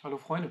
Hallo Freunde.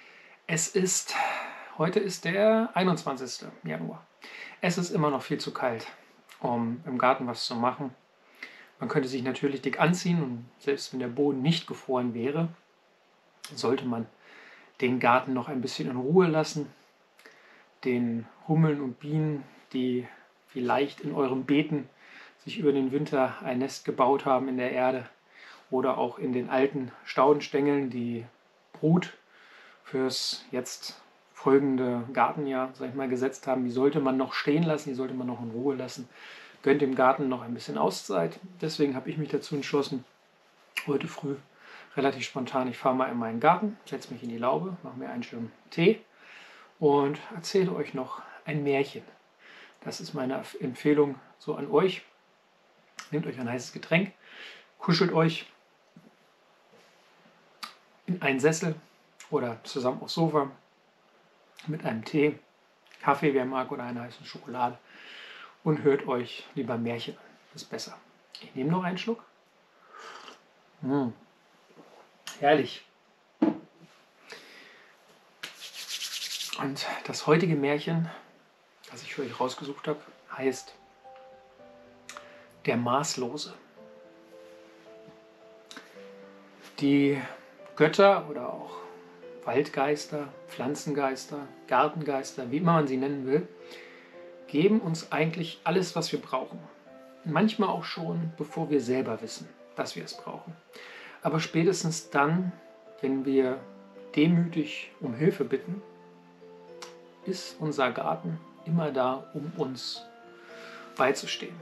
Heute ist der 21. Januar. Es ist immer noch viel zu kalt, um im Garten was zu machen. Man könnte sich natürlich dick anziehen und selbst wenn der Boden nicht gefroren wäre, sollte man den Garten noch ein bisschen in Ruhe lassen. Den Hummeln und Bienen, die vielleicht in euren Beeten sich über den Winter ein Nest gebaut haben in der Erde oder auch in den alten Staudenstängeln, die Brut fürs jetzt folgende Gartenjahr, sag ich mal, gesetzt haben, die sollte man noch stehen lassen, die sollte man noch in Ruhe lassen. Gönnt dem Garten noch ein bisschen Auszeit. Deswegen habe ich mich dazu entschlossen, heute früh relativ spontan, ich fahre mal in meinen Garten, setze mich in die Laube, mache mir einen schönen Tee und erzähle euch noch ein Märchen. Das ist meine Empfehlung so an euch. Nehmt euch ein heißes Getränk, kuschelt euch in einen Sessel oder zusammen aufs Sofa mit einem Tee, Kaffee, wer mag, oder einer heißen Schokolade und hört euch lieber Märchen an. Das ist besser. Ich nehme noch einen Schluck. Herrlich. Und das heutige Märchen, das ich für euch rausgesucht habe, heißt Der Maßlose. Die Götter oder auch Waldgeister, Pflanzengeister, Gartengeister, wie immer man sie nennen will, geben uns eigentlich alles, was wir brauchen. Manchmal auch schon, bevor wir selber wissen, dass wir es brauchen. Aber spätestens dann, wenn wir demütig um Hilfe bitten, ist unser Garten immer da, um uns beizustehen.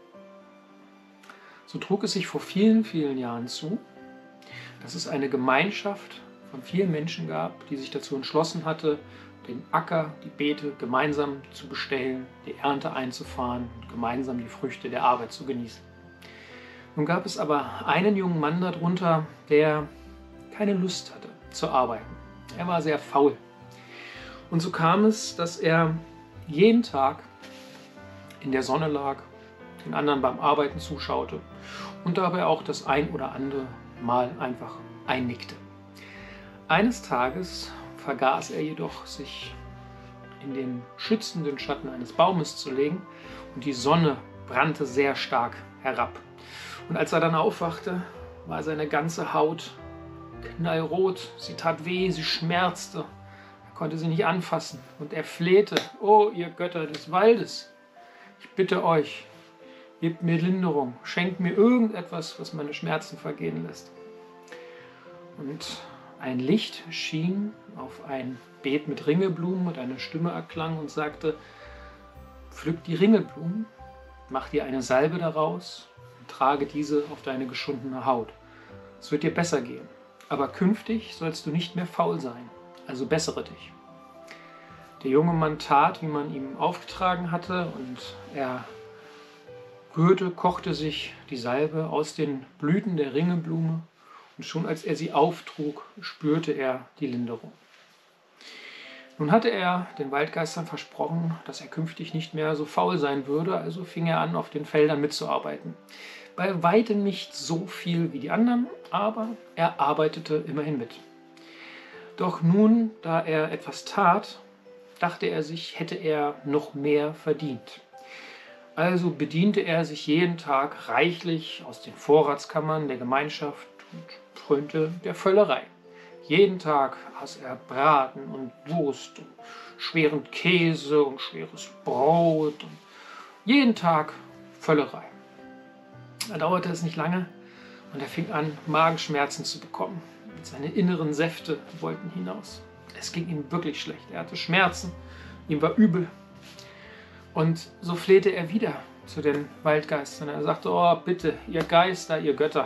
So trug es sich vor vielen, vielen Jahren zu, dass es eine Gemeinschaft von vielen Menschen gab, die sich dazu entschlossen hatte, den Acker, die Beete gemeinsam zu bestellen, die Ernte einzufahren und gemeinsam die Früchte der Arbeit zu genießen. Nun gab es aber einen jungen Mann darunter, der keine Lust hatte zu arbeiten. Er war sehr faul. Und so kam es, dass er jeden Tag in der Sonne lag, den anderen beim Arbeiten zuschaute und dabei auch das ein oder andere Mal einfach einnickte. Eines Tages vergaß er jedoch, sich in den schützenden Schatten eines Baumes zu legen und die Sonne brannte sehr stark herab. Und als er dann aufwachte, war seine ganze Haut knallrot, sie tat weh, sie schmerzte, er konnte sie nicht anfassen und er flehte: „Oh, ihr Götter des Waldes, ich bitte euch, gebt mir Linderung, schenkt mir irgendetwas, was meine Schmerzen vergehen lässt." Und ein Licht schien auf ein Beet mit Ringelblumen und eine Stimme erklang und sagte: „Pflück die Ringelblumen, mach dir eine Salbe daraus und trage diese auf deine geschundene Haut. Es wird dir besser gehen, aber künftig sollst du nicht mehr faul sein, also bessere dich." Der junge Mann tat, wie man ihm aufgetragen hatte, und er kochte sich die Salbe aus den Blüten der Ringelblume, und schon als er sie auftrug, spürte er die Linderung. Nun hatte er den Waldgeistern versprochen, dass er künftig nicht mehr so faul sein würde, also fing er an, auf den Feldern mitzuarbeiten. Bei weitem nicht so viel wie die anderen, aber er arbeitete immerhin mit. Doch nun, da er etwas tat, dachte er sich, hätte er noch mehr verdient. Also bediente er sich jeden Tag reichlich aus den Vorratskammern der Gemeinschaft und frönte der Völlerei. Jeden Tag aß er Braten und Wurst und schweren Käse und schweres Brot und jeden Tag Völlerei. Da dauerte es nicht lange und er fing an, Magenschmerzen zu bekommen. Seine inneren Säfte wollten hinaus. Es ging ihm wirklich schlecht. Er hatte Schmerzen, ihm war übel. Und so flehte er wieder zu den Waldgeistern. Er sagte: „Oh, bitte, ihr Geister, ihr Götter,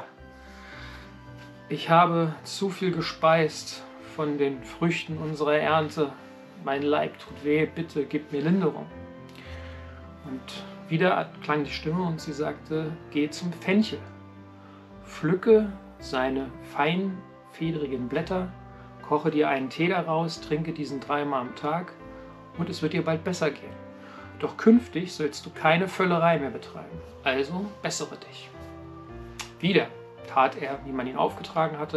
ich habe zu viel gespeist von den Früchten unserer Ernte. Mein Leib tut weh, bitte gebt mir Linderung." Und wieder klang die Stimme und sie sagte: „Geh zum Fenchel, pflücke seine feinfedrigen Blätter, koche dir einen Tee daraus, trinke diesen 3-mal am Tag und es wird dir bald besser gehen. Doch künftig sollst du keine Völlerei mehr betreiben, also bessere dich." Wieder tat er, wie man ihn aufgetragen hatte.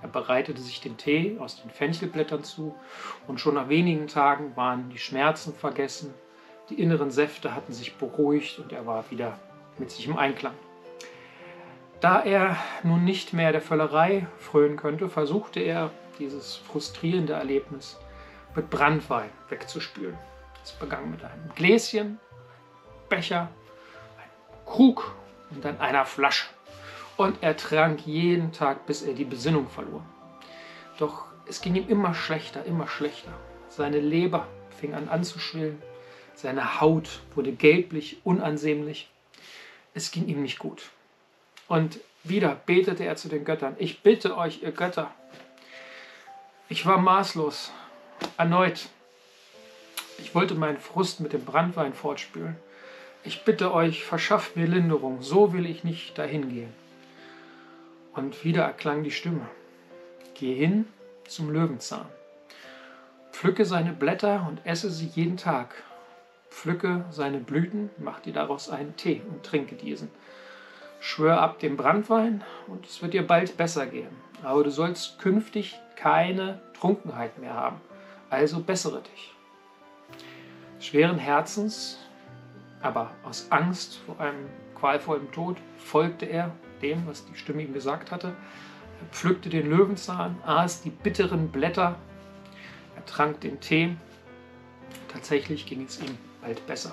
Er bereitete sich den Tee aus den Fenchelblättern zu und schon nach wenigen Tagen waren die Schmerzen vergessen, die inneren Säfte hatten sich beruhigt und er war wieder mit sich im Einklang. Da er nun nicht mehr der Völlerei frönen könnte, versuchte er, dieses frustrierende Erlebnis mit Branntwein wegzuspülen. Es begann mit einem Gläschen, Becher, einem Krug und dann einer Flasche. Und er trank jeden Tag, bis er die Besinnung verlor. Doch es ging ihm immer schlechter, immer schlechter. Seine Leber fing an anzuschwillen, seine Haut wurde gelblich, unansehnlich. Es ging ihm nicht gut. Und wieder betete er zu den Göttern: Ich bitte euch, ihr Götter. Ich war maßlos, erneut. Ich wollte meinen Frust mit dem Branntwein fortspülen. Ich bitte euch, verschafft mir Linderung, so will ich nicht dahin gehen. Und wieder erklang die Stimme: Geh hin zum Löwenzahn. Pflücke seine Blätter und esse sie jeden Tag. Pflücke seine Blüten, mach dir daraus einen Tee und trinke diesen. Schwör ab dem Branntwein und es wird dir bald besser gehen. Aber du sollst künftig keine Trunkenheit mehr haben. Also bessere dich. Schweren Herzens, aber aus Angst vor einem qualvollen Tod, folgte er dem, was die Stimme ihm gesagt hatte. Er pflückte den Löwenzahn, aß die bitteren Blätter, er trank den Tee. Tatsächlich ging es ihm bald besser.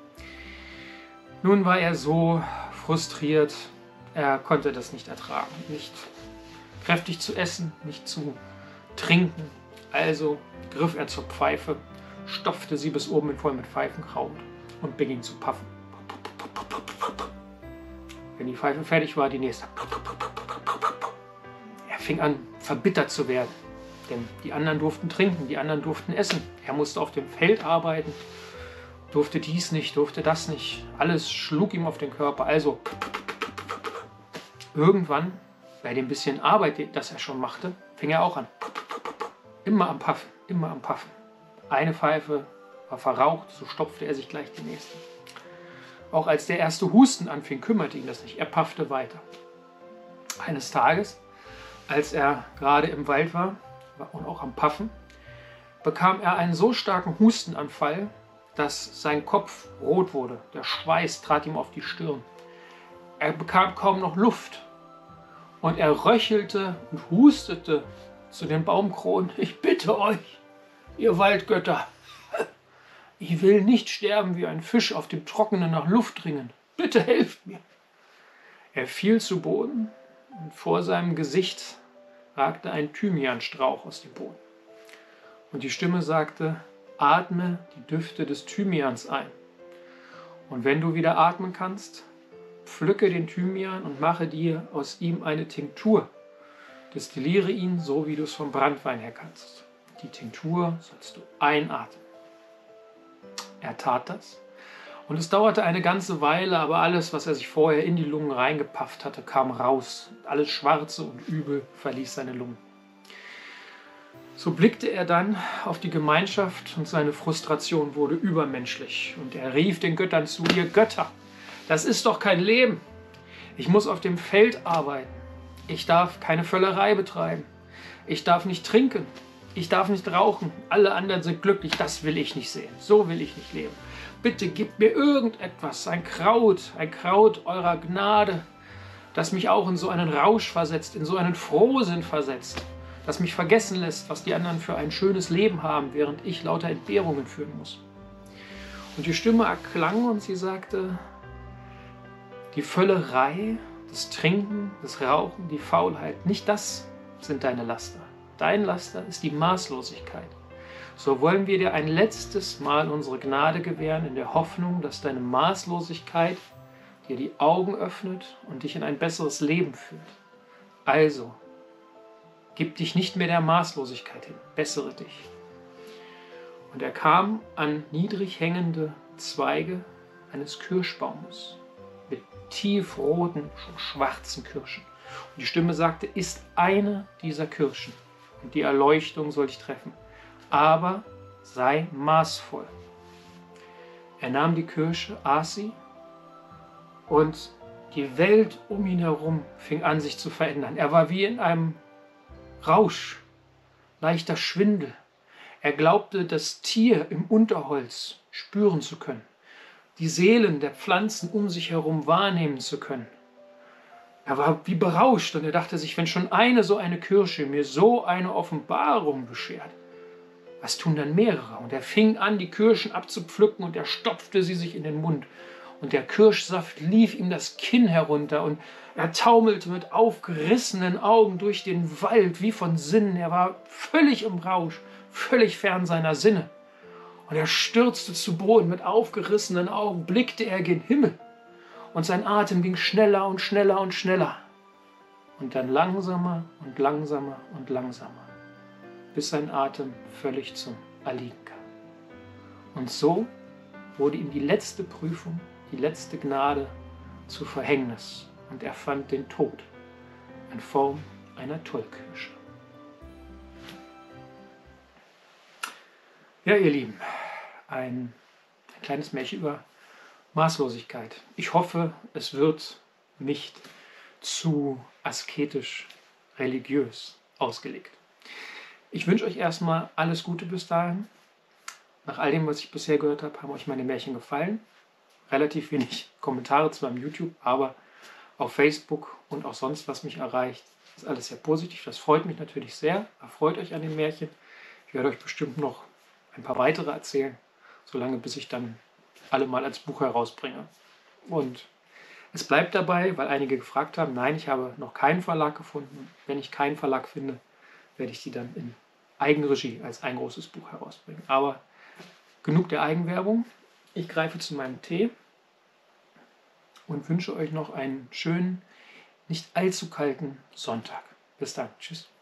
Nun war er so frustriert, er konnte das nicht ertragen, nicht kräftig zu essen, nicht zu trinken. Also griff er zur Pfeife, stopfte sie bis oben voll mit Pfeifenkraut und begann zu puffen. Wenn die Pfeife fertig war, die nächste. Er fing an, verbittert zu werden, denn die anderen durften trinken, die anderen durften essen. Er musste auf dem Feld arbeiten, durfte dies nicht, durfte das nicht. Alles schlug ihm auf den Körper. Also irgendwann, bei dem bisschen Arbeit, das er schon machte, fing er auch an. Immer am Puffen, immer am Puffen. Eine Pfeife war verraucht, so stopfte er sich gleich die nächste. Auch als der erste Husten anfing, kümmerte ihn das nicht. Er paffte weiter. Eines Tages, als er gerade im Wald war und auch am Puffen, bekam er einen so starken Hustenanfall, dass sein Kopf rot wurde. Der Schweiß trat ihm auf die Stirn. Er bekam kaum noch Luft. Und er röchelte und hustete zu den Baumkronen: Ich bitte euch, ihr Waldgötter, ich will nicht sterben wie ein Fisch auf dem Trockenen nach Luft ringen. Bitte helft mir. Er fiel zu Boden und vor seinem Gesicht ragte ein Thymianstrauch aus dem Boden. Und die Stimme sagte: Atme die Düfte des Thymians ein. Und wenn du wieder atmen kannst, pflücke den Thymian und mache dir aus ihm eine Tinktur. Destilliere ihn, so wie du es vom Branntwein her kannst. Die Tinktur sollst du einatmen. Er tat das. Und es dauerte eine ganze Weile, aber alles, was er sich vorher in die Lungen reingepafft hatte, kam raus. Alles Schwarze und Übel verließ seine Lungen. So blickte er dann auf die Gemeinschaft und seine Frustration wurde übermenschlich. Und er rief den Göttern zu: Ihr Götter, das ist doch kein Leben. Ich muss auf dem Feld arbeiten. Ich darf keine Völlerei betreiben. Ich darf nicht trinken. Ich darf nicht rauchen. Alle anderen sind glücklich. Das will ich nicht sehen. So will ich nicht leben. Bitte gebt mir irgendetwas, ein Kraut eurer Gnade, das mich auch in so einen Rausch versetzt, in so einen Frohsinn versetzt, das mich vergessen lässt, was die anderen für ein schönes Leben haben, während ich lauter Entbehrungen führen muss. Und die Stimme erklang und sie sagte: Die Völlerei, das Trinken, das Rauchen, die Faulheit, nicht das sind deine Laster. Dein Laster ist die Maßlosigkeit. So wollen wir dir ein letztes Mal unsere Gnade gewähren, in der Hoffnung, dass deine Maßlosigkeit dir die Augen öffnet und dich in ein besseres Leben führt. Also, gib dich nicht mehr der Maßlosigkeit hin, bessere dich. Und er kam an niedrig hängende Zweige eines Kirschbaumes mit tiefroten, schon schwarzen Kirschen. Und die Stimme sagte: Ist eine dieser Kirschen und die Erleuchtung soll dich treffen. Aber sei maßvoll. Er nahm die Kirsche, aß sie und die Welt um ihn herum fing an, sich zu verändern. Er war wie in einem Rausch, leichter Schwindel. Er glaubte, das Tier im Unterholz spüren zu können, die Seelen der Pflanzen um sich herum wahrnehmen zu können. Er war wie berauscht und er dachte sich, wenn schon eine so eine Kirsche mir so eine Offenbarung beschert, was tun dann mehrere? Und er fing an, die Kirschen abzupflücken und er stopfte sie sich in den Mund. Und der Kirschsaft lief ihm das Kinn herunter und er taumelte mit aufgerissenen Augen durch den Wald wie von Sinnen. Er war völlig im Rausch, völlig fern seiner Sinne. Und er stürzte zu Boden mit aufgerissenen Augen, blickte er gen Himmel. Und sein Atem ging schneller und schneller und schneller. Und dann langsamer und langsamer und langsamer, bis sein Atem völlig zum Erliegen kam. Und so wurde ihm die letzte Prüfung, die letzte Gnade zu Verhängnis. Und er fand den Tod in Form einer Tollkirsche. Ja, ihr Lieben, ein kleines Märchen über Maßlosigkeit. Ich hoffe, es wird nicht zu asketisch religiös ausgelegt. Ich wünsche euch erstmal alles Gute bis dahin. Nach all dem, was ich bisher gehört habe, haben euch meine Märchen gefallen. Relativ wenig Kommentare zwar im YouTube, aber auf Facebook und auch sonst, was mich erreicht, ist alles sehr positiv. Das freut mich natürlich sehr. Erfreut euch an den Märchen. Ich werde euch bestimmt noch ein paar weitere erzählen, solange bis ich dann alle mal als Buch herausbringe. Und es bleibt dabei, weil einige gefragt haben, nein, ich habe noch keinen Verlag gefunden. Wenn ich keinen Verlag finde, werde ich die dann in Eigenregie als ein großes Buch herausbringen. Aber genug der Eigenwerbung. Ich greife zu meinem Tee und wünsche euch noch einen schönen, nicht allzu kalten Sonntag. Bis dann. Tschüss.